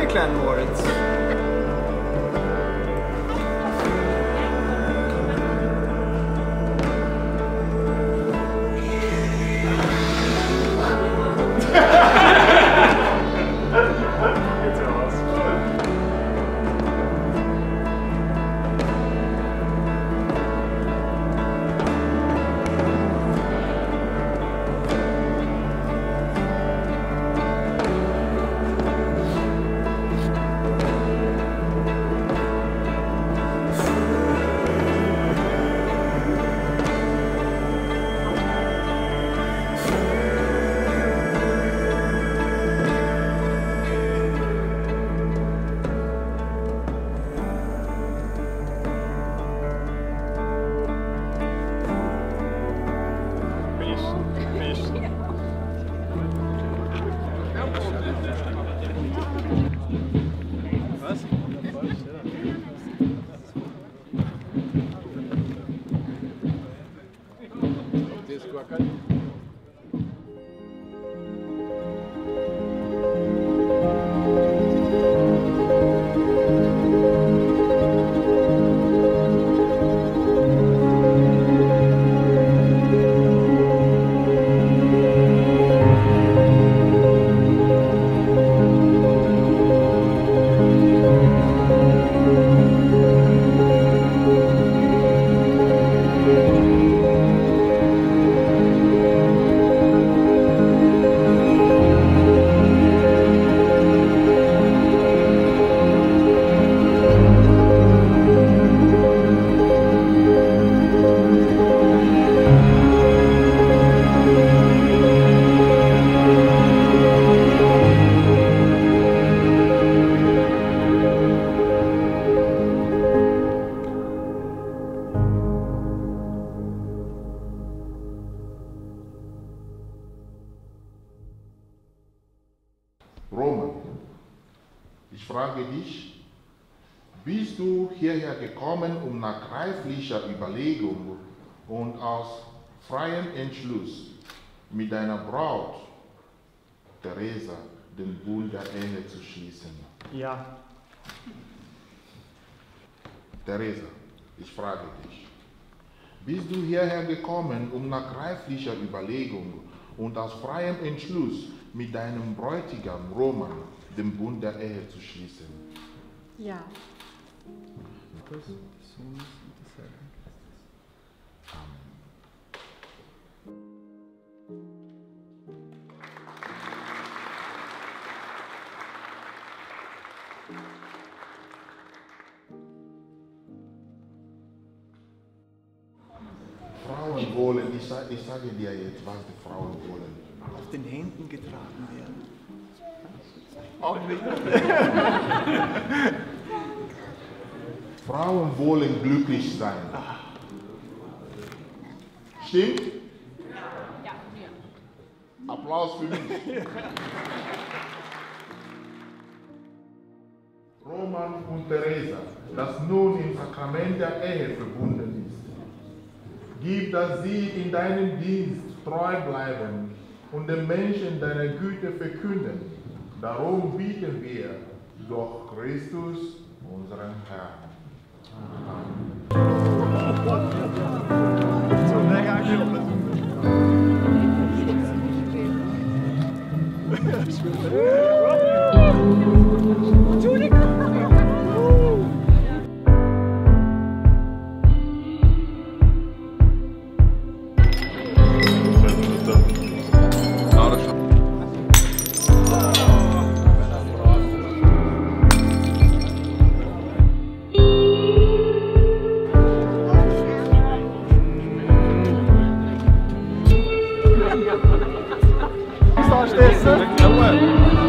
Danke, kleinen Moritz. Roman, ich frage dich, bist du hierher gekommen, um nach reiflicher Überlegung und aus freiem Entschluss mit deiner Braut, Theresa, den Bund der Ehe zu schließen? Ja. Theresa, ich frage dich, bist du hierher gekommen, um nach reiflicher Überlegung und aus freiem Entschluss mit deinem Bräutigam Roman den Bund der Ehe zu schließen? Ja. Frauen wollen, ich sage dir jetzt, was die Frauen wollen. Auf den Händen getragen werden. Frauen wollen glücklich sein. Stimmt? Ja. Applaus für mich. Roman und Theresa, das nun im Sakrament der Ehe verbunden ist. Gib, dass sie in deinem Dienst treu bleiben und den Menschen deine Güte verkünden. Darum bieten wir durch Christus, unseren Herrn. Stehst du?